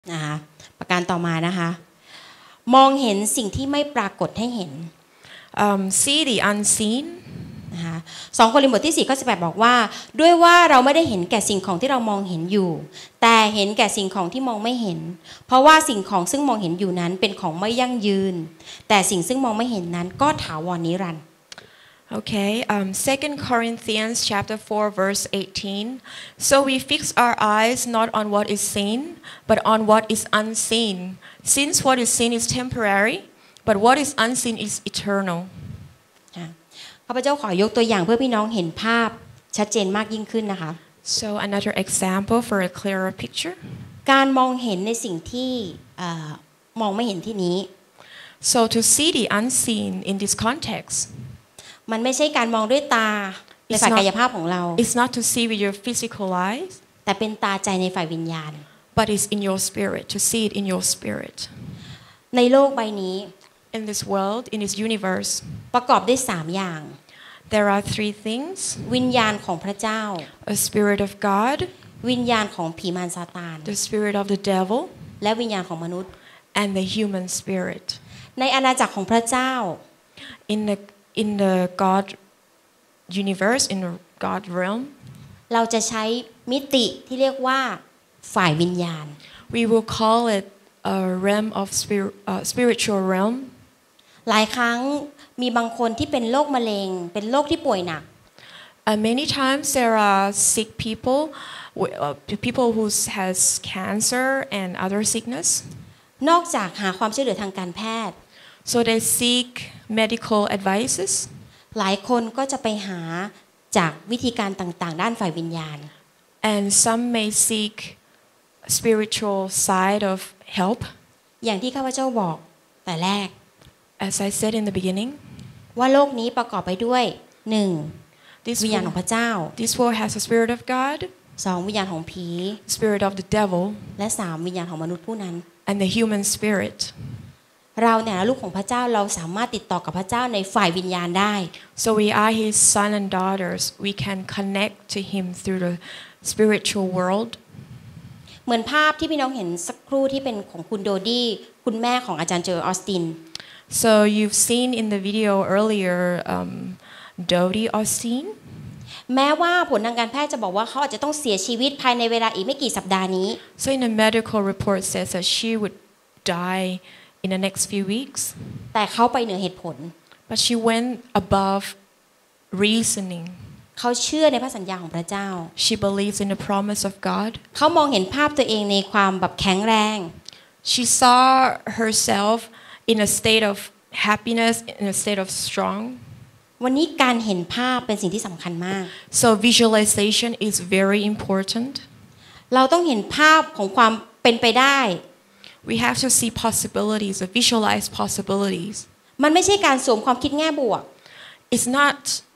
นะคะประการต่อมานะคะมองเห็นสิ่งที่ไม่ปรากฏให้เห็น see the unseen นะคะ2 โครินธ์บทที่4ข้อ18บอกว่าด้วยว่าเราไม่ได้เห็นแก่สิ่งของที่เรามองเห็นอยู่แต่เห็นแก่สิ่งของที่มองไม่เห็นเพราะว่าสิ่งของซึ่งมองเห็นอยู่นั้นเป็นของไม่ยั่งยืนแต่สิ่งซึ่งมองไม่เห็นนั้นก็ถาวรนิรันดร์ Okay, 2 Corinthians chapter 4 verse 18. So we fix our eyes not on what is seen, but on what is unseen. Since what is seen is temporary, but what is unseen is eternal. ข้าพเจ้าขอยกตัวอย่างเพื่อพี่น้องเห็นภาพชัดเจนมากยิ่งขึ้นนะคะ So another example for a clearer picture. การมองเห็นในสิ่งที่มองไม่เห็นที่นี้ So to see the unseen in this context, มันไม่ใช่การมองด้วยตาในฝ่ายกายภาพของเรา it's not to see with your physical eyes, แต่เป็นตาใจในฝ่ายวิญญาณ but it's in your spirit, to see it in your spirit. ในโลกใบนี้ In this world, in this universe, ประกอบด้วย3 อย่าง there are 3 things: วิญญาณของพระเจ้า a spirit of God, วิญญาณของผีมารซาตาน the spirit of the devil, และวิญญาณของมนุษย์ and the human spirit. ในอาณาจักรของพระเจ้า In the God universe, in the God realm, เราจะใช้มิติที่เรียกว่าฝ่ายวิญญาณ we will call it a realm of spiritual realm. หลายครั้งมีบางคนที่เป็นโรคมะเร็งเป็นโรคที่ป่วยหนัก Many times there are sick people, people who has cancer and other sickness. นอกจากหาความช่วยเหลือทางการแพทย์ So they seek medical advices. หลายคนก็จะไปหาจากวิธีการต่างๆด้านฝ่ายวิญญาณ And some may seek spiritual side of help. อย่างที่ข้าพเจ้าบอกแต่แรก As I said in the beginning, ว่าโลกนี้ประกอบไปด้วย 1. วิญญาณของพระเจ้า this world has the spirit of God, 2. วิญญาณของผี spirit of the devil, และ 3. วิญญาณของมนุษย์ผู้นั้น and the human spirit. เราเนี่ยลูกของพระเจ้าเราสามารถติดต่อกับพระเจ้าในฝ่ายวิญญาณได้ So we are his son and daughters. We can connect to him through the spiritual world. เหมือนภาพที่พี่น้องเห็นสักครู่ที่เป็นของคุณโดดี้คุณแม่ของอาจารย์โจออสติน So you've seen in the video earlier, Dodie Austin. แม้ว่าผลทางการแพทย์จะบอกว่าเขาอาจจะต้องเสียชีวิตภายในเวลาอีกไม่กี่สัปดาห์นี้ So in the medical report says that she would die in the next few weeks. แต่เขาไปเหนือเหตุผล But she went above reasoning. เขาเชื่อในพระสัญญาของพระเจ้า She believes in the promise of God. เขามองเห็นภาพตัวเองในความแบบแข็งแรง She saw herself in a state of happiness, in a state of strong. วันนี้การเห็นภาพเป็นสิ่งที่สำคัญมาก So visualization is very important. เราต้องเห็นภาพของความเป็นไปได้ We have to see possibilities, visualize possibilities. มันไม่ใช่การสวมความคิดแง่บวก It's not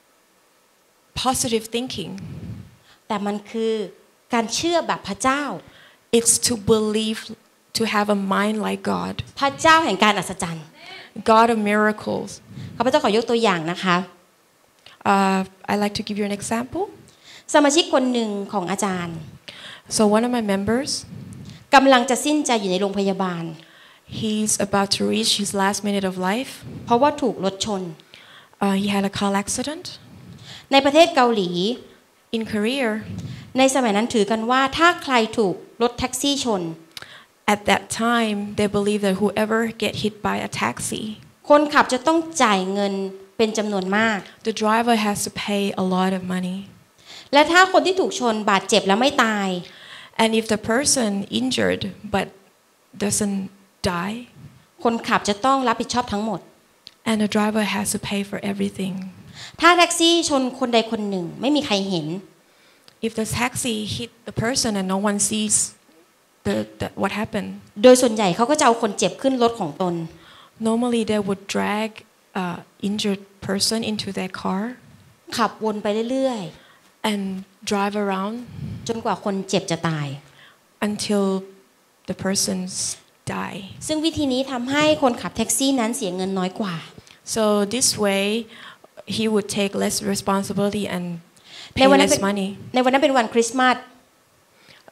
positive thinking. แต่มันคือการเชื่อแบบพระเจ้า It's to believe, to have a mind like God. พระเจ้าแห่งการอัศจรรย์ God of miracles. ข้าพเจ้าขอยกตัวอย่างนะคะ I'd like to give you an example. สมาชิกคนหนึ่งของอาจารย์ So one of my members, กำลังจะสิ้นใจอยู่ในโรงพยาบาล he's about to reach his last minute of life. เพราะว่าถูกรถชน He had a car accident. ในประเทศเกาหลี In Korea, ในสมัยนั้นถือกันว่าถ้าใครถูกรถแท็กซี่ชน at that time, they believe that whoever get hit by a taxi, คนขับจะต้องจ่ายเงินเป็นจำนวนมาก the driver has to pay a lot of money. และถ้าคนที่ถูกชนบาดเจ็บแล้วไม่ตาย And if the person injured but doesn't die, คนขับจะต้องรับผิดชอบทั้งหมด and the driver has to pay for everything. ถ้าแท็กซี่ชนคนใดคนหนึ่งไม่มีใครเห็น If the taxi hit the person and no one sees what happened, โดยส่วนใหญ่เขาก็จะเอาคนเจ็บขึ้นรถของตน normally they would drag injured person into their car ขับวนไปเรื่อย and drive around ๆจนกว่าคนเจ็บจะตาย until the persons die. ซึ่งวิธีนี้ทำให้คนขับแท็กซี่นั้นเสียเงินน้อยกว่า So this way he would take less responsibility and pay less money. ในวันนั้นเป็นวันคริสต์มาส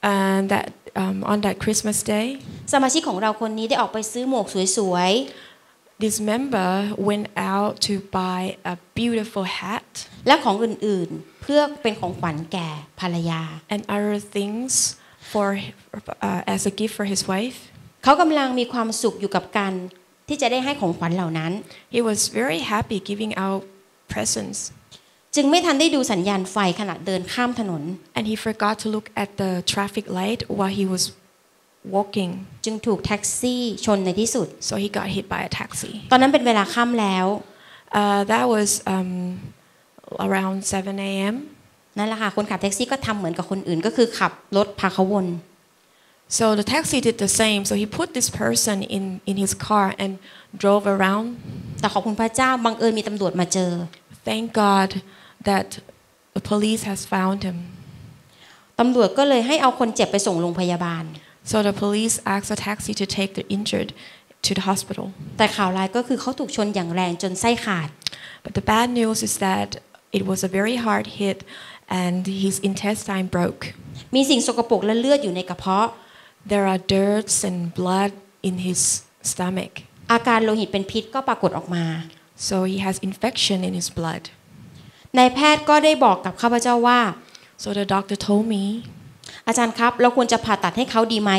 And that on that Christmas day, สมาชิกของเราคนนี้ได้ออกไปซื้อหมวกสวย this member went out to buy a beautiful hat ๆและของอื่นๆเพื่อเป็นของขวัญแก่ภรรยา and other things for as a gift for his wife. เขากำลังมีความสุขอยู่กับการที่จะได้ให้ของขวัญเหล่านั้น He was very happy giving out presents. จึงไม่ทันได้ดูสัญญาณไฟขณะเดินข้ามถนน And he forgot to look at the traffic light while he was walking. จึงถูกแท็กซี่ชนในที่สุด So he got hit by a taxi. ตอนนั้นเป็นเวลาค่ำแล้ว That was around 7 a.m. นั่นแหละค่ะคนขับแท็กซี่ก็ทำเหมือนกับคนอื่นก็คือขับรถพาเขาวน So the taxi did the same. So he put this person in his car and drove around. แต่ขอบคุณพระเจ้าบังเอิญมีตำรวจมาเจอ Thank God that the police has found him. ตำรวจก็เลยให้เอาคนเจ็บไปส่งโรงพยาบาล So the police asked the taxi to take the injured to the hospital. แต่ข่าวร้ายก็คือเขาถูกชนอย่างแรงจนไส้ขาด But the bad news is that it was a very hard hit and his intestine broke. มีสิ่งสกปรกและเลือดอยู่ในกระเพาะ There are dirts and blood in his stomach. อาการโลหิตเป็นพิษก็ปรากฏออกมา So he has infection in his blood. นายแพทย์ก็ได้บอกกับข้าพเจ้าว่า So the doctor told me, อาจารย์ครับเราควรจะผ่าตัดให้เขาดีไหม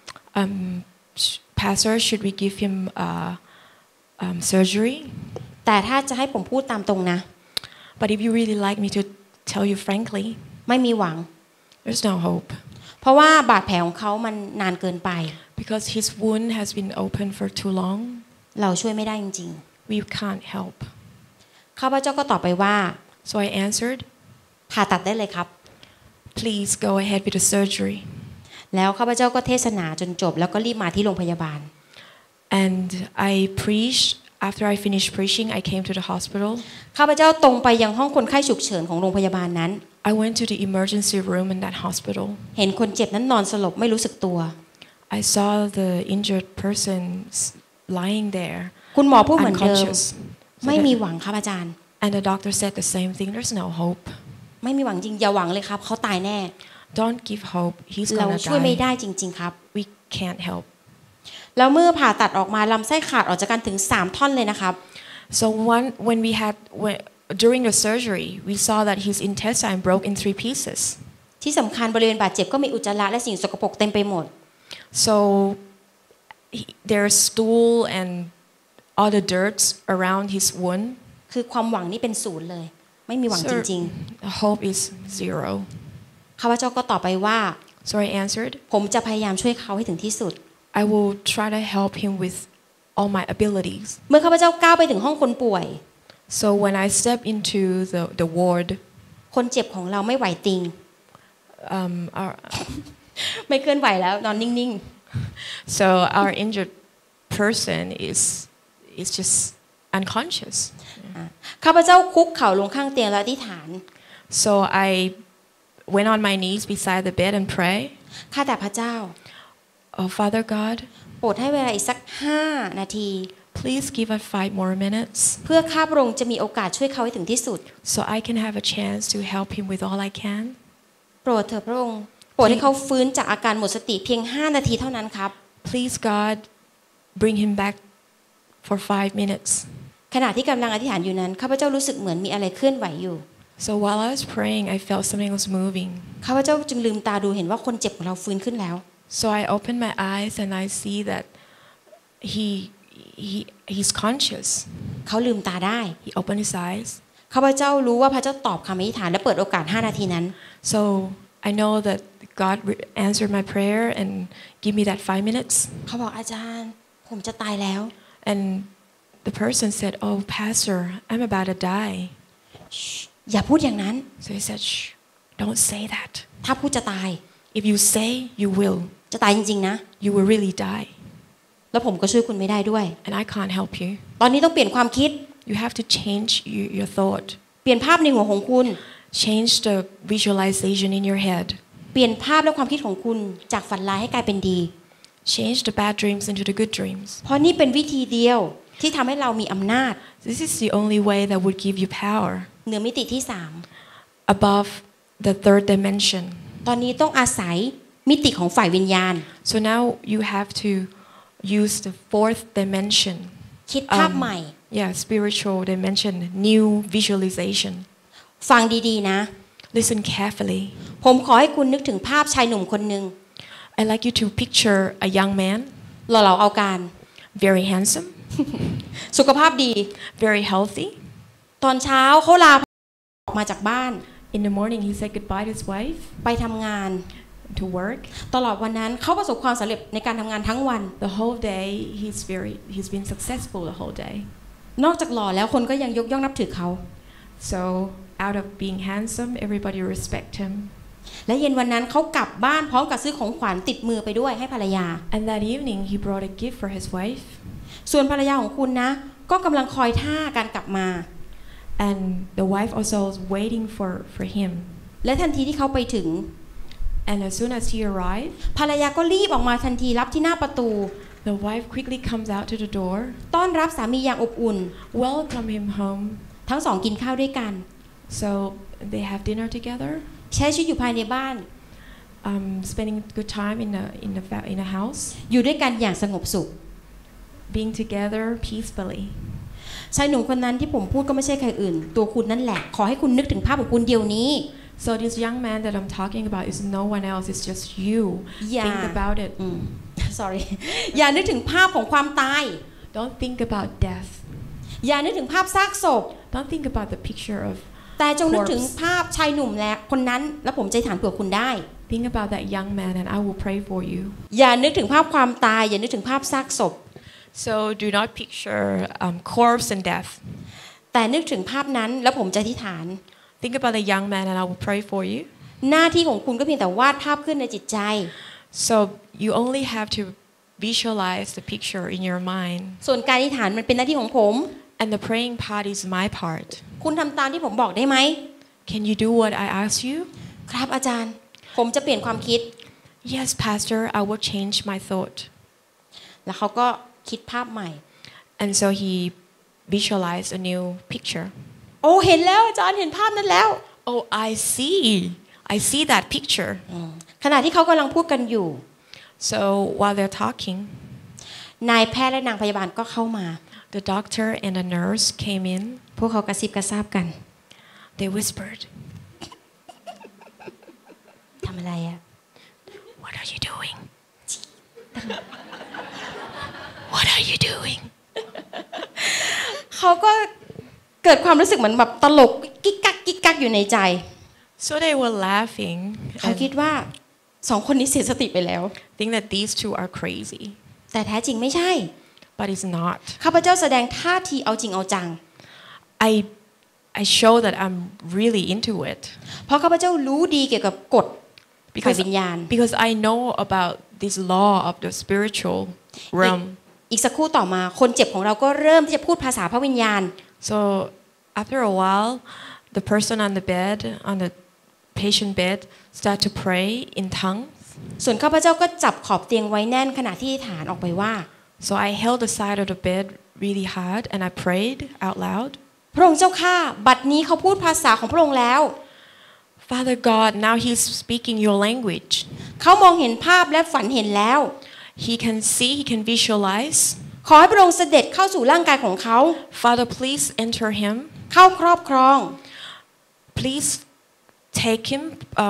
Pastor, should we give him surgery? แต่ถ้าจะให้ผมพูดตามตรงนะ But if you really like me to tell you frankly, ไม่มีหวัง there's no hope. เพราะว่าบาดแผลของเขามันนานเกินไป Because his wound has been open for too long. เราช่วยไม่ได้จริง We can't help. ๆข้าพเจ้าก็ตอบไปว่า So I answered, ผ่าตัดได้เลยครับ please go ahead with the surgery. แล้วข้าพเจ้าก็เทศนาจนจบแล้วก็รีบมาที่โรงพยาบาล And I preached. After I finished preaching, I came to the hospital. ข้าพเจ้าตรงไปยังห้องคนไข้ฉุกเฉินของโรงพยาบาลนั้น I went to the emergency room in that hospital. เห็นคนเจ็บนั้นนอนสลบไม่รู้สึกตัว I saw the injured person lying there, คุณหมอพูดเหมือนเดิม unconscious. ไม่มีหวังครับอาจารย์ And the doctor said the same thing. There's no hope. ไม่มีหวังจริงอย่าหวังเลยครับเขาตายแน่ Don't give hope. He's เรา gonna ช่วยไม่ได้ die. จริงๆครับ We can't help. แล้วเมื่อผ่าตัดออกมาลำไส้ขาดออกจากกันถึง3ท่อนเลยนะครับ So during the surgery, we saw that his intestine broke in 3 pieces. ที่สำคัญบริเวณบาดเจ็บก็มีอุจจาระและสิ่งสกปรกเต็มไปหมด So there's stool and other dirts around his wound. คือความหวังนี่เป็นศูนย์เลย ไม่มีหวังจริง Hope is 0. ๆข้าพเจ้าก็ตอบไปว่า So I answered, ผมจะพยายามช่วยเขาให้ถึงที่สุด I will try to help him with all my abilities. เมื่อข้าพเจ้าก้าวไปถึงห้องคนป่วย So when I step into the ward, คนเจ็บของเราไม่ไหวติง ไม่เคลื่อนไหวแล้วนอนนิ่ง so our injured person is just unconscious. ๆข้าพเจ้าคุกเข่าลงข้างเตียงและอธิษฐาน So I went on my knees beside the bed and pray. ข้าแต่พระเจ้า Oh Father God, โปรดให้เวลาอีกสัก5 นาที please give us 5 more minutes เพื่อข้าพระองค์จะมีโอกาสช่วยเขาให้ถึงที่สุด so I can have a chance to help him with all I can. โปรดเถิดพระองค์โปรดให้เขาฟื้นจากอาการหมดสติเพียง5 นาทีเท่านั้นครับ Please God, bring him back for 5 minutes. ขณะที่กำลังอธิษฐานอยู่นั้นข้าพเจ้ารู้สึกเหมือนมีอะไรเคลื่อนไหวอยู่ So while I was praying, I felt something was moving. ข้าพเจ้าจึงลืมตาดูเห็นว่าคนเจ็บของเราฟื้นขึ้นแล้ว So I opened my eyes and I see that he's conscious. เขาลืมตาได้ He opened his eyes. ข้าพเจ้ารู้ว่าพระเจ้าตอบคำอธิษฐานและเปิดโอกาส5 นาทีนั้น So I know that God answered my prayer and give me that 5 minutes. เขาบอกอาจารย์ผมจะตายแล้ว And the person said, "Oh, Pastor, I'm about to die." อย่าพูดอย่างนั้น So he said, "Shh, don't say that. ถ้าพูดจะตาย If you say, you will. จะตายจริงๆนะ You will really die. แล้วผมก็ช่วยคุณไม่ได้ด้วย And I can't help you. ตอนนี้ต้องเปลี่ยนความคิด You have to change your thought. เปลี่ยนภาพในหัวของคุณ Change the visualization in your head. เปลี่ยนภาพและความคิดของคุณจากฝันร้ายให้กลายเป็นดี Change the bad dreams into the good dreams. เพราะนี่เป็นวิธีเดียวที่ทำให้เรามีอำนาจ This is the only way that would give you power เหนือมิติที่ above the 3rd dimension. 3ตอนนี้ต้องอาศัยมิติของฝ่ายวิญญาณ So now you have to use the fourth dimension. คิดภาพใหม่ Yeah, spiritual dimension, new visualization. ฟังดีๆนะ Listen carefully. ผมขอให้คุณนึกถึงภาพชายหนุ่มคนหนึ่ง I'd like you to picture a young man, หล่อเหลาเอาการ very handsome, สุขภาพดี very healthy. ตอนเช้าเขาลาออกมาจากบ้าน In the morning, he said goodbye to his wife ไปทำงาน to work. ตลอดวันนั้นเขาประสบความสำเร็จในการทำงานทั้งวัน The whole day, he's been successful the whole day. นอกจากหล่อแล้วคนก็ยังยกย่องนับถือเขา So out of being handsome, everybody respect him. และเย็นวันนั้นเขากลับบ้านพร้อมกับซื้อของขวัญติดมือไปด้วยให้ภรรยา And that evening, he brought a gift for his wife. ส่วนภรรยาของคุณนะก็กำลังคอยท่าการกลับมา And the wife also was waiting for him. และทันทีที่เขาไปถึง And as soon as he arrived, ภรรยาก็รีบออกมาทันทีรับที่หน้าประตู the wife quickly comes out to the door, ต้อนรับสามีอย่างอบอุ่น welcome him home. ทั้งสองกินข้าวด้วยกัน So they have dinner together, ใช้ชีวิตอยู่ภายในบ้าน spending good time in a house, อยู่ด้วยกันอย่างสงบสุข being together peacefully. ชายหนุ่มคนนั้นที่ผมพูดก็ไม่ใช่ใครอื่น ตัวคุณนั่นแหละขอให้คุณนึกถึงภาพของคุณเดี๋ยวนี้ So this young man that I'm talking about is no one else. It's just you. Yeah. Think about it. sorry อย่านึกถึงภาพของความตาย Don't think about death. อย่านึกถึงภาพซากศพ Don't think about the picture of แต่จงนึกถึงภาพชายหนุ่มและคนนั้นและผมจะถามเผื่อคุณได้ think about that young man, and I will pray for you. อย่านึกถึงภาพความตายอย่านึกถึงภาพซากศพ So do not picture corpse and death. แต่นึกถึงภาพนั้นแล้วผมจะอธิษฐาน Think about the young man, and I will pray for you. หน้าที่ของคุณก็เพียงแต่วาดภาพขึ้นในจิตใจ So you only have to visualize the picture in your mind. ส่วนการอธิษฐานมันเป็นหน้าที่ของผม And the praying part is my part. คุณทำตามที่ผมบอกได้ไหม Can you do what I ask you? ครับอาจารย์ ผมจะเปลี่ยนความคิด Yes, Pastor, I will change my thought. แล้วเขาก็คิดภาพใหม่ And so he visualized a new picture. โอ้เห็นแล้วอาจารย์เห็นภาพนั้นแล้ว Oh, I see that picture. ขณะที่เขากำลังพูดกันอยู่ So while they're talking, นายแพทย์และนางพยาบาลก็เข้ามา the doctor and the nurse came in. พวกเขากระซิบกระซาบกัน They whispered, ทำอะไรอะ "What are you doing? What are you doing?" เขาก็เกิดความรู้สึกเหมือนแบบตลกกิ๊กกักกิ๊กกักอยู่ในใจ So they were laughing เขาคิด and ว่าสองคนนี้เสียสติไปแล้ว think that these two are crazy, แต่แท้จริงไม่ใช่ but it's not. ข้าพเจ้าแสดงท่าทีเอาจริงเอาจัง I show that I'm really into it เพราะข้าพเจ้ารู้ดีเกี่ยวกับกฎฝ่ายวิญญาณ because I know about this law of the spiritual realm. อีกสักครู่ต่อมาคนเจ็บของเราก็เริ่มที่จะพูดภาษาพระวิญญาณ So after a while, the person on the patient bed, start to pray in tongues. ส่วนข้าพเจ้าก็จับขอบเตียงไว้แน่นขณะที่ฐานออกไปว่า So I held the side of the bed really hard and I prayed out loud. พระองค์เจ้าข้าบัดนี้เขาพูดภาษาของพระองค์แล้ว Father God, now he's speaking your language. เขามองเห็นภาพและฝันเห็นแล้ว He can see, he can visualize. ขอให้พระองค์เสด็จเข้าสู่ร่างกายของเขา Father, please enter him. เข้าครอบครอง Please take him,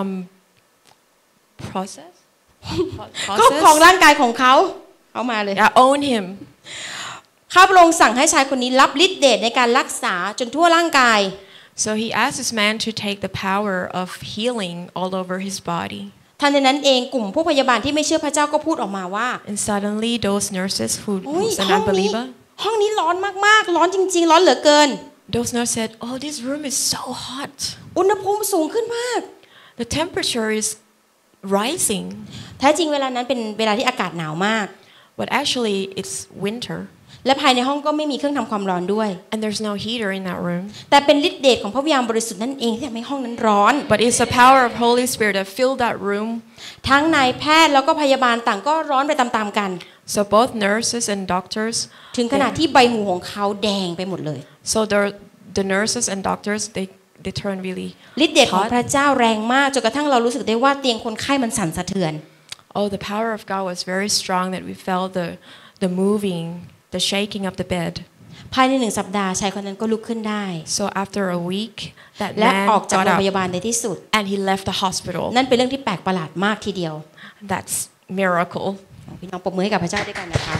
process? ครอบครองร่างกายของเขาเอามาเลย Yeah, own him. ข้าพระองค์สั่งให้ชายคนนี้รับฤทธิ์เดชในการรักษาจนทั่วร่างกาย So he asked this man to take the power of healing all over his body. ทันใดนั้นเองกลุ่มผู้พยาบาลที่ไม่เชื่อพระเจ้าก็พูดออกมาว่า And suddenly those nurses อุ๊ย who's an ห้องนี้ unbeliever, ห้องนี้ร้อนมากๆร้อนจริงๆร้อนเหลือเกิน those nurses said, "Oh, this room is so hot. อุณหภูมิสูงขึ้นมาก The temperature is rising." แท้จริงเวลานั้นเป็นเวลาที่อากาศหนาวมาก But actually, it's winter, และภายในห้องก็ไม่มีเครื่องทำความร้อนด้วย and there's no heater in that room. แต่เป็นฤทธิ์เดชของพระวิญญาณบริสุทธิ์นั่นเองที่ทำให้ห้องนั้นร้อน But it's the power of Holy Spirit that filled that room. ทั้งนายแพทย์แล้วก็พยาบาลต่างก็ร้อนไปตามๆกัน So both nurses and doctors, ถึงขนาดที่ใบหูของเขาแดงไปหมดเลย so the nurses and doctors, they turn really ฤทธิ์เดชของพระเจ้าแรงมากจนกระทั่งเรารู้สึกได้ว่าเตียงคนไข้มันสั่นสะเทือน Oh, the power of God was very strong that we felt the moving, the shaking of the bed. ภายใน1 สัปดาห์ชายคนนั้นก็ลุกขึ้นได้ So after a week, that และ man ออกจาก got โรงพ up ยาบาลในที่สุด and he left the hospital. นั่นเป็นเรื่องที่แปลกประหลาดมากทีเดียว That's miracle. พี่น้องปรบมือให้กับพระเจ้าด้วยกันนะคะ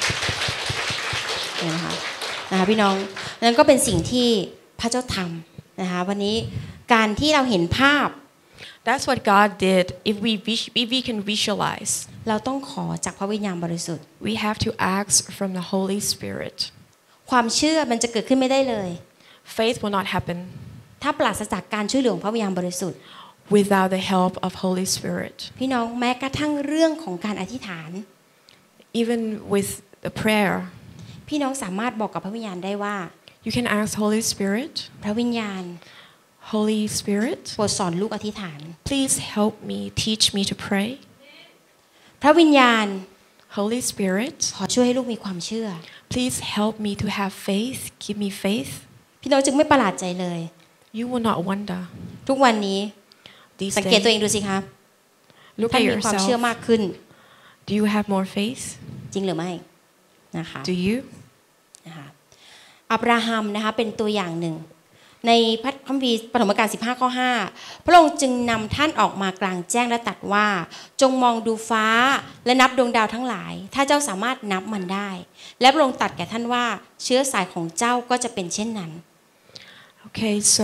เนี่ยนะคะพี่น้องนั่นก็เป็นสิ่งที่พระเจ้าทำนะคะวันนี้การที่เราเห็นภาพ That's what God did. If we can visualize, เราต้องขอจากพระวิญญาณบริสุทธิ์ we have to ask from the Holy Spirit. ความเชื่อมันจะเกิดขึ้นไม่ได้เลย Faith will not happen ถ้าปราศจากการช่วยเหลือของพระวิญญาณบริสุทธิ์ without the help of Holy Spirit. พี่น้องแม้กระทั่งเรื่องของการอธิษฐาน Even with the prayer, พี่น้องสามารถบอกกับพระวิญญาณได้ว่า you can ask Holy Spirit, พระวิญญาณ Holy Spirit, โปรดสอนลูกอธิษฐาน please help me, teach me to pray. พระวิญญาณ Holy Spirit, ขอช่วยให้ลูกมีความเชื่อ please help me to have faith. Give me faith. พี่น้องจึงไม่ประหลาดใจเลย You will not wonder. ทุกวันนี้ These สังเกตตัวเอ days, งดูสิคะ look ท่าน at มีความเชื่อ yourself. มากขึ้น Do you have more faith? จริงหรือไม่นะคะ Do you? นะคะอับราฮัมนะคะเป็นตัวอย่างหนึ่งในพระคัมภีร์ปฐมกาล15 ข้อ 5พระองค์จึงนำท่านออกมากลางแจ้งและตรัสว่าจงมองดูฟ้าและนับดวงดาวทั้งหลายถ้าเจ้าสามารถนับมันได้และพระองค์ตรัสแก่ท่านว่าเชื้อสายของเจ้าก็จะเป็นเช่นนั้น Okay, so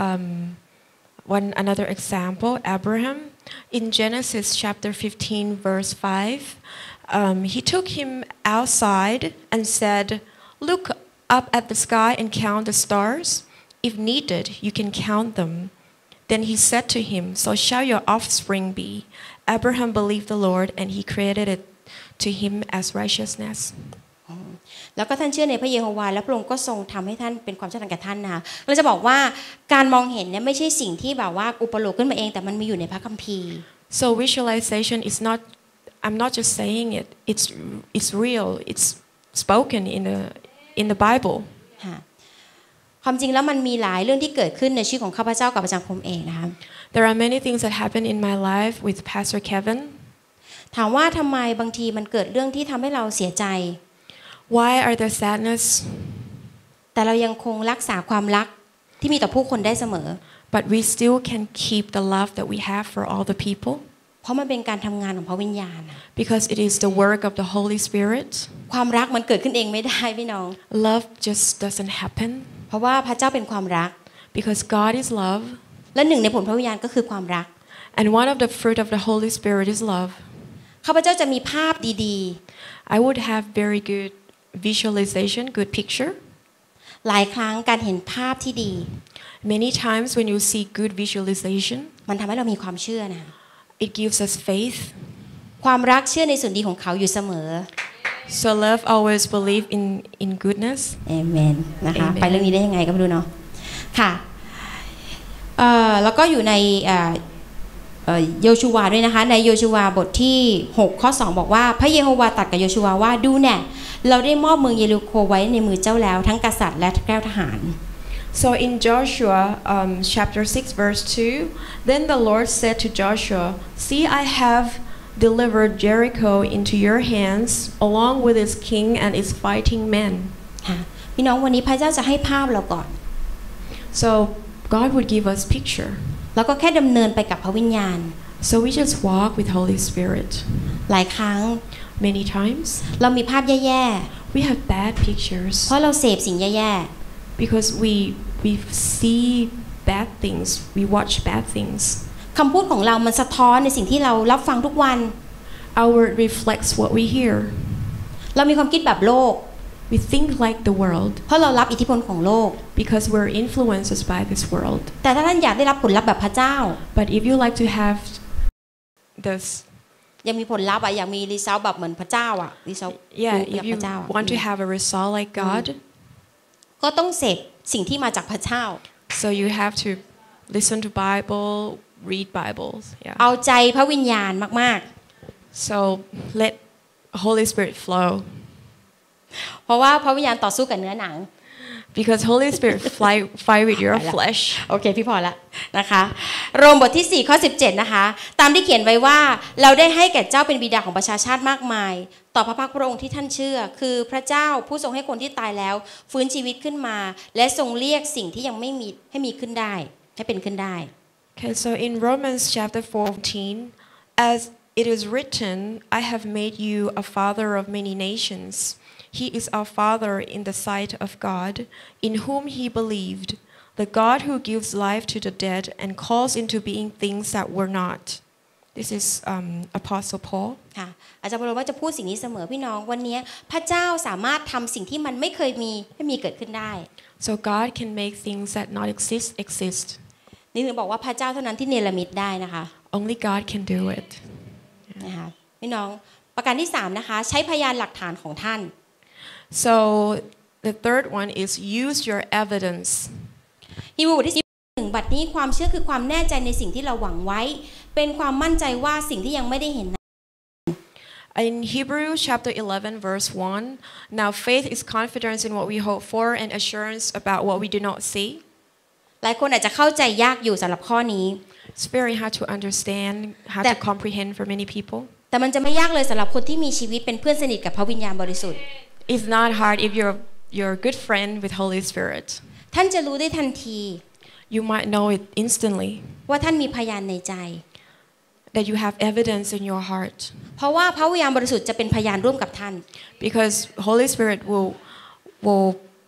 another example, Abraham in Genesis chapter 15, verse 5, he took him outside and said, "Look up at the sky and count the stars. If needed, you can count them." Then he said to him, "So shall your offspring be." Abraham believed the Lord, and he credited it to him as righteousness. แล้วก็ท่านเชื่อในพระเยโฮวาห์และพระองค์ก็ทรงทำให้ท่านเป็นความเชื่อทางแก่ท่านนะคะเราจะบอกว่าการมองเห็นเนี่ยไม่ใช่สิ่งที่แบบว่าอุปโลกขึ้นมาเองแต่มันมีอยู่ในพระคัมภีร์ So visualization is not. I'm not just saying it. It's real. It's spoken in the Bible. ความจริงแล้วมันมีหลายเรื่องที่เกิดขึ้นในชีวิตของข้าพเจ้ากับประจำคมเองนะคะ There are many things that happen in my life with Pastor Kevin. ถามว่าทำไมบางทีมันเกิดเรื่องที่ทำให้เราเสียใจ Why are there sadness? แต่เรายังคงรักษาความรักที่มีต่อผู้คนได้เสมอ But we still can keep the love that we have for all the people. เพราะมันเป็นการทำงานของพระวิญญาณ Because it is the work of the Holy Spirit. ความรักมันเกิดขึ้นเองไม่ได้พี่น้อง Love just doesn't happen. เพราะว่าพระเจ้าเป็นความรัก Because God is love. และหนึ่งในผลพระวิญญาณก็คือความรัก And one of the fruit of the Holy Spirit is love. ข้าพเจ้าจะมีภาพดี I would have very good visualization, good picture. ๆหลายครั้งการเห็นภาพที่ดี Many times when you see good visualization, มันทำให้เรามีความเชื่อนะ it gives us faith. ความรักเชื่อในส่วนดีของเขาอยู่เสมอ So love always believe in goodness. เอเมนนะคะ Amen. ไปเรื่องนี้ได้ยังไงก็ไม่รู้เนาะค่ะแล้วก็อยู่ในโยชูวาด้วยนะคะในโยชูวาบทที่6ข้อ2บอกว่าพระเยโฮวาตรัสกับโยชูวาว่าดูแน่เราได้มอบเมืองเยริโคไว้ในมือเจ้าแล้วทั้งกษัตริย์และแก้วทหาร So in Joshua chapter 6 verse 2, then the Lord said to Joshua, "See, I have delivered Jericho into your hands, along with its king and its fighting men." ค่ะพี่น้องวันนี้พระเจ้าจะให้ภาพเราก่อน So God would give us picture. แล้วก็แค่ดำเนินไปกับพระวิญญาณ So we just walk with Holy Spirit. หลายครั้ง Many times เรามีภาพแย่ we have bad pictures ๆเพราะเราเสพสิ่งแย่ because we see bad things, we watch bad things. ๆคำพูดของเรามันสะท้อนในสิ่งที่เรารับฟังทุกวัน Our word reflects what we hear. เรามีความคิดแบบโลก We think like the world เพราะเรารับอิทธิพลของโลก because we're influenced by this world. แต่ถ้าท่านอยากได้รับผลลัพธ์แบบพระเจ้า But if you like to have this, ยังมีผลลัพธ์อะอยากมีรีซัลแบบเหมือนพระเจ้าอะรีซัล yeah, แบบ if พระเจ้า you want to have a result like God, ก็ต้องเสพสิ่งที่มาจากพระเจ้า so you have to listen to Bible, read Bibles. Yeah. เอาใจพระวิญญาณมาก So let Holy Spirit flow ๆเพราะว่าพระวิญญาณต่อสู้กับเนื้อหนัง Because Holy Spirit fight with your flesh. โอเคพี่พอละนะคะโรมบทที่4ข้อ17นะคะตามที่เขียนไว้ว่าเราได้ให้แก่เจ้าเป็นบิดาของประชาชาติมากมายต่อพระพักพระองค์ที่ท่านเชื่อคือพระเจ้าผู้ทรงให้คนที่ตายแล้วฟื้นชีวิตขึ้นมาและทรงเรียกสิ่งที่ยังไม่มีให้มีขึ้นได้ให้เป็นขึ้นได้ Okay, so in Romans chapter 14, as it is written, I have made you a father of many nations. He is our Father in the sight of God, in whom he believed, the God who gives life to the dead and calls into being things that were not. This is Apostle Paul. ค่ะอาจารย์เปาโลว่าจะพูดสิ่งนี้เสมอพี่น้องวันนี้พระเจ้าสามารถทำสิ่งที่มันไม่เคยมีให้มีเกิดขึ้นได้ So God can make things that not exist. นี่ถึงบอกว่าพระเจ้าเท่านั้นที่เนรมิตได้นะคะ Only God can do it. นะคะพี่น้องประการที่3นะคะใช้พยานหลักฐานของท่าน So the third one is use your evidence. ฮีบรูบทที่1บัดนี้ความเชื่อคือความแน่ใจในสิ่งที่เราหวังไว้เป็นความมั่นใจว่าสิ่งที่ยังไม่ได้เห็น In Hebrews chapter 11 verse 1, now faith is confidence in what we hope for and assurance about what we do not see. หลายคนอาจจะเข้าใจยากอยู่สำหรับข้อนี้ It's very hard to understand, hard to comprehend for many people. แต่มันจะไม่ยากเลยสำหรับคนที่มีชีวิตเป็นเพื่อนสนิทกับพระวิญญาณบริสุทธิ์ It's not hard if you're a good friend with Holy Spirit. ท่านจะรู้ได้ทันที You might know it instantly. ว่าท่านมีพยานในใจ That you have evidence in your heart. เพราะว่าพระวิญญาณบริสุทธิ์จะเป็นพยานร่วมกับท่าน Because Holy Spirit will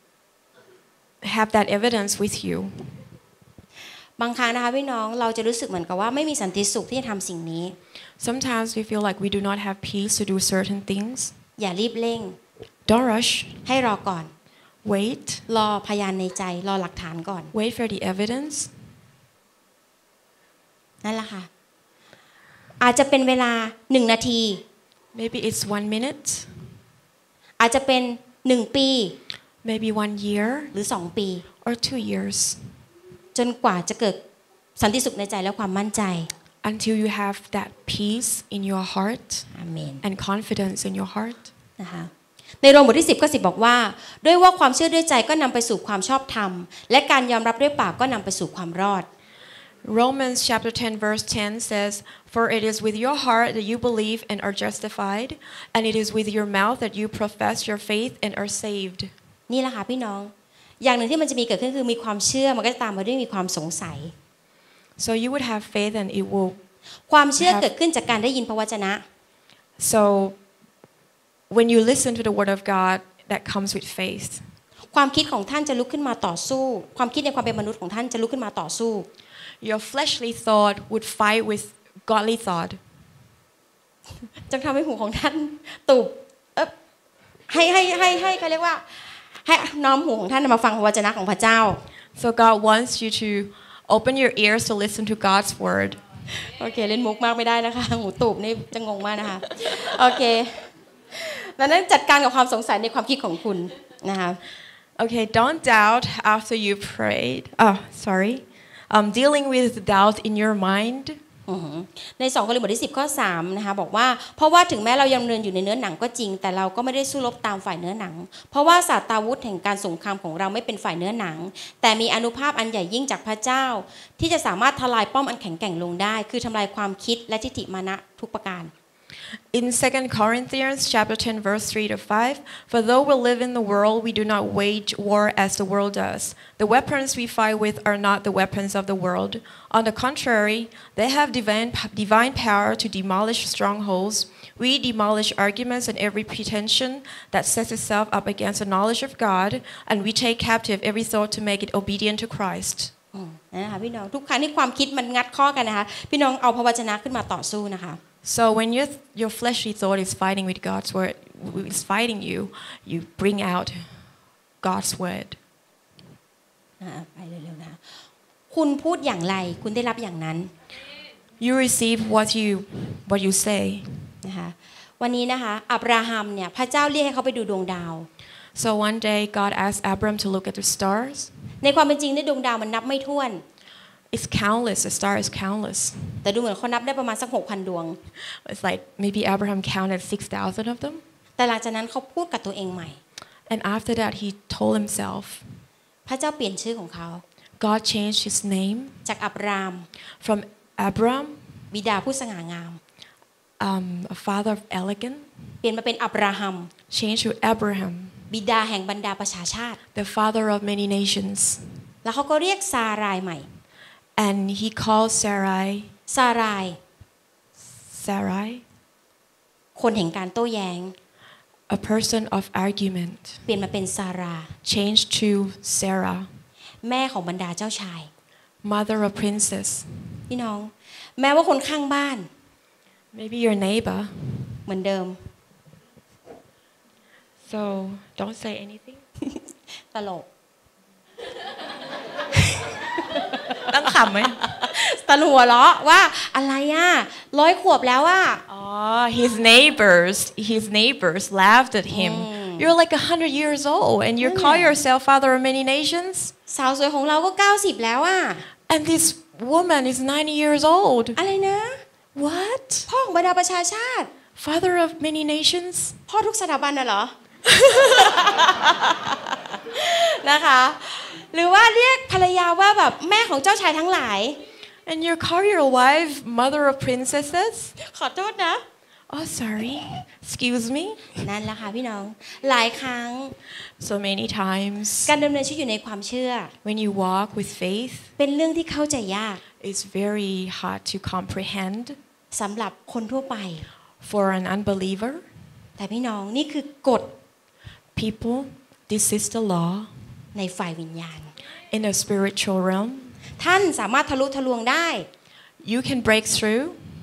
have that evidence with you. บางครั้งนะคะพี่น้องเราจะรู้สึกเหมือนกับว่าไม่มีสันติสุขที่จะทำสิ่งนี้ Sometimes we feel like we do not have peace to do certain things. อย่ารีบเร่ง Don't rush. ให้รอก่อน Wait. รอพยานในใจรอหลักฐานก่อน Wait for the evidence. นั่นแหละค่ะอาจจะเป็นเวลา1นาที Maybe it's 1 minute. อาจจะเป็น1ปี Maybe 1 year. หรือ2ปี Or 2 years. จนกว่าจะเกิดสันติสุขในใจและความมั่นใจ Until you have that peace in your heart อาเมน and confidence in your heart. นะคะในโรมบทที่10ข้อ10บอกว่าด้วยว่าความเชื่อด้วยใจก็นำไปสู่ความชอบธรรมและการยอมรับด้วยปากก็นำไปสู่ความรอด Romans chapter 10 verse 10 says, For it is with your heart that you believe and are justified, and it is with your mouth that you profess your faith and are saved. นี่แหละค่ะพี่น้องอย่างหนึ่งที่มันจะมีเกิดขึ้นคือมีความเชื่อมันก็จะตามมาด้วยมีความสงสัย So you would have faith and it will ความเชื่อเกิดขึ้นจากการได้ยินพระวจนะ So when you listen to the word of God, that comes with faith. ความคิดของท่านจะลุกขึ้นมาต่อสู้ความคิดในความเป็นมนุษย์ของท่านจะลุกขึ้นมาต่อสู้ Your fleshly thought would fight with godly thought. จะทำให้หูของท่านตุบให้เขาเรียกว่าให้น้อมหูของท่านมาฟังพระวจนะของพระเจ้า So God wants you to open your ears to listen to God's word. โอเคเล่นมุกมากไม่ได้นะคะหูตูบนี่จะงงมากนะคะโอเคดังนั้นจัดการกับความสงสัยในความคิดของคุณนะคะ Okay, don't doubt after you prayed. Dealing with doubt in your mind. ใน2 โครินธ์บทที่10ข้อ3นะคะบอกว่าเพราะว่าถึงแม้เรายังดำเนินอยู่ในเนื้อหนังก็จริงแต่เราก็ไม่ได้สู้รบตามฝ่ายเนื้อหนังเพราะว่าศาสตราวุธแห่งการสงครามของเราไม่เป็นฝ่ายเนื้อหนังแต่มีอานุภาพอันใหญ่ยิ่งจากพระเจ้าที่จะสามารถทลายป้อมอันแข็งแกร่งลงได้คือทำลายความคิดและทิฏฐิมานะทุกประการ In 2 Corinthians chapter 10 verse 3 to 5, for though we live in the world, we do not wage war as the world does. The weapons we fight with are not the weapons of the world. On the contrary, they have divine power to demolish strongholds. We demolish arguments and every pretension that sets itself up against the knowledge of God, and we take captive every thought to make it obedient to Christ. นะคะพี่น้องทุกครั้งที่ความคิดมันงัดข้อกันนะคะพี่น้องเอาพระวจนะขึ้นมาต่อสู้นะคะ So when your fleshly thought is fighting with God's word, is fighting you, you bring out God's word. ไปเร็วๆนะคุณพูดอย่างไรคุณได้รับอย่างนั้น You receive what you say. นะคะวันนี้นะคะอับราฮัมเนี่ยพระเจ้าเรียกให้เขาไปดูดวงดาว So one day God asked Abram to look at the stars. ในความเป็นจริงในดวงดาวมันนับไม่ถ้วน It's countless. The star is countless. แต่ดูเหมือนเขานับได้ประมาณสัก 6,000 ดวง It's like maybe Abraham counted 6,000 of them. แต่หลังจากนั้นเขาพูดกับตัวเองใหม่ And after that, he told himself, พระเจ้าเปลี่ยนชื่อของเขา God changed his name จากอับราม from Abram, บิดาผู้สง่างาม a father of elegance, เปลี่ยนมาเป็นอับราฮัม changed to Abraham, บิดาแห่งบรรดาประชาชาติ the father of many nations. แล้วเขาก็เรียกซารายใหม่ And he called ซาราย Sarai, คนแห่งการโต้แย้ง a person of argument, เปลี่ยนมาเป็นซารา changed to Sarah, แม่ของบรรดาเจ้าชาย mother of princes. พี่น้องแม้ว่าคนข้างบ้าน Maybe your neighbor. เหมือนเดิม So don't say anything. ตลกต้องขำไหมตะหัวเราะว่าอะไรอ่ะ100 ขวบแล้วอ่ะ Oh, his neighbors laughed at him. You're like 100 years old, and you call yourself father of many nations. สาวสวยของเราก็90แล้วอ่ะ And this woman is 90 years old. อะไรนะ What? พ่อของบรรดาประชาชาติ Father of many nations? พ่อทุกสถาบันน่ะเหรอ นะคะ หรือว่าเรียกภรรยาว่าแบบแม่ของเจ้าชายทั้งหลาย And you call your wife mother of princesses? ขอโทษนะ Oh, sorry. Excuse me. นั่นแหละค่ะพี่น้องหลายครั้ง So many times, การดำเนินชีวิตอยู่ในความเชื่อ when you walk with faith, เป็นเรื่องที่เข้าใจยาก it's very hard to comprehend สำหรับคนทั่วไป for an unbeliever. แต่พี่น้องนี่คือกฎ People, this is the law ในฝ่ายวิญญาณ in the spiritual realm. ท่านสามารถทะลุทะลวงได้ You can break through,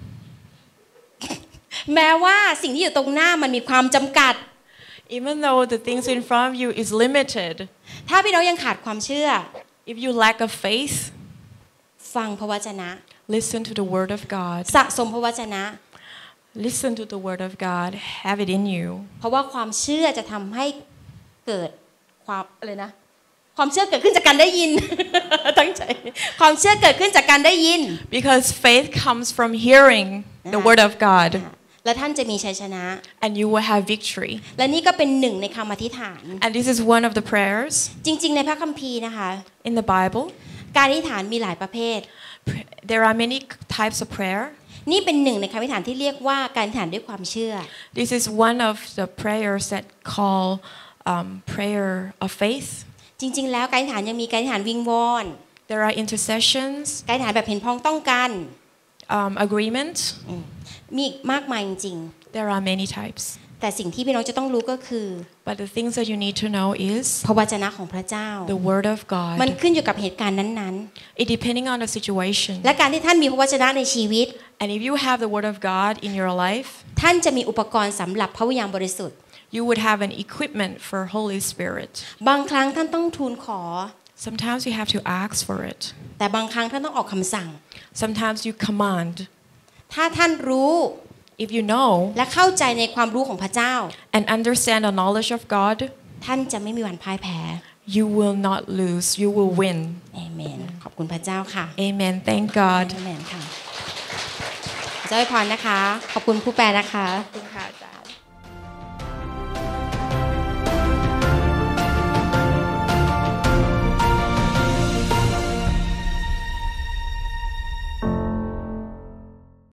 แม้ว่าสิ่งที่อยู่ตรงหน้ามันมีความจำกัด even though the things in front of you is limited. ถ้าพี่น้องยังขาดความเชื่อ If you lack of faith, ฟังพระวจนะ listen to the word of God. สะสมพระวจนะ Listen to the word of God. Have it in you. เพราะว่าความเชื่อจะทำให้เกิดความอะไรนะความเชื่อเกิดขึ้นจากการได้ยิน ตั้งใจความเชื่อเกิดขึ้นจากการได้ยิน Because faith comes from hearing the word of God, และท่านจะมีชัยชนะ and you will have victory. และนี่ก็เป็นหนึ่งในคำอธิษฐาน And this is one of the prayers จริงๆในพระคัมภีร์นะคะ in the Bible. การอธิษฐานมีหลายประเภท There are many types of prayer. นี่เป็นหนึ่งในคำอธิษฐานที่เรียกว่าการอธิษฐานด้วยความเชื่อ This is one of the prayers that call prayer of faith. จริงๆแล้วการอธิษฐานยังมีการอธิษฐานวิงวอน There are intercessions, การอธิษฐานแบบเห็นพ้องต้องกัน agreement. มีอีกมากมายจริง There are many types. ๆแต่สิ่งที่พี่น้องจะต้องรู้ก็คือ But the things that you need to know is พระวจนะของพระเจ้า the word of มัน God. ขึ้นอยู่กับเหตุการณ์นั้น It depending on the situation. ๆและการที่ท่านมีพระวจนะในชีวิต And if you have the word of God in your life, ท่านจะมีอุปกรณ์สำหรับพระวิญญาณบริสุทธิ์ you would have an equipment for Holy Spirit. บางครั้งท่านต้องทูลขอ Sometimes you have to ask for it. แต่บางครั้งท่านต้องออกคำสั่ง Sometimes you command. ถ้าท่านรู้ If you know และเข้าใจในความรู้ของพระเจ้า and understand the knowledge of God, ท่านจะไม่มีวันพ่ายแพ้ you will not lose. You will win. เอเมนขอบคุณพระเจ้าค่ะ Amen. Thank God. เอเมนค่ะเจ้าอวยพรนะคะ ขอบคุณผู้แปลนะคะขอบคุณค่ะ